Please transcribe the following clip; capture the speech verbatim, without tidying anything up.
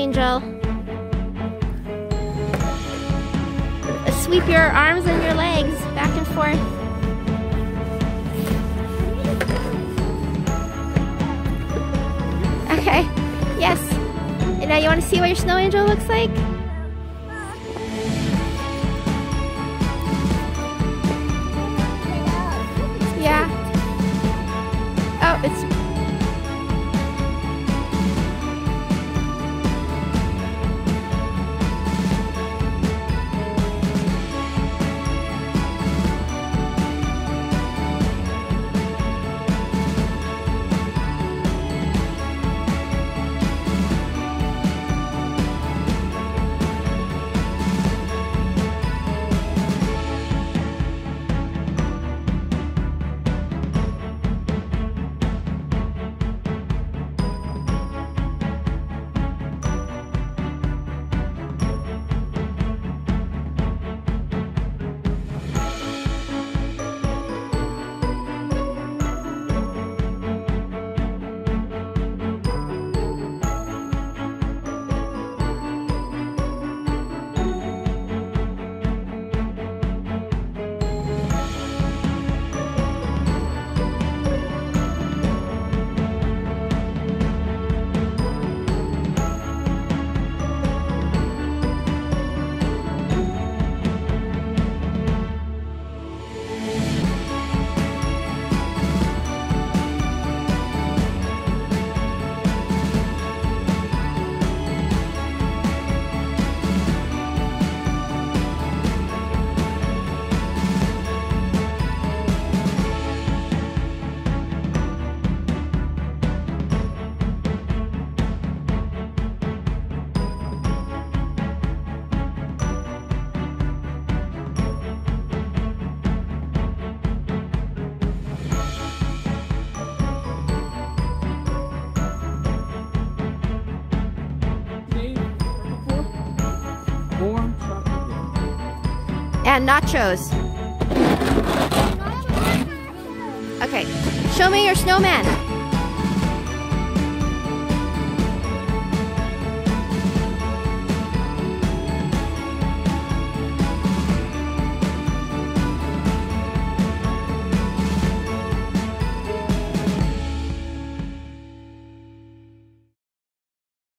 angel. Sweep your arms and your legs back and forth. Okay, yes. And now you want to see what your snow angel looks like? Yeah. Oh, it's... And nachos. Okay, show me your snowman.